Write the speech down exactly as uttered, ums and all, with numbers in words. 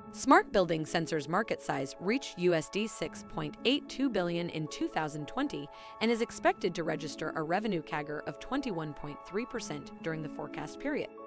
Smart building sensors market size reached U S D six point eight two billion dollars in two thousand twenty and is expected to register a revenue C A G R of twenty-one point three percent during the forecast period.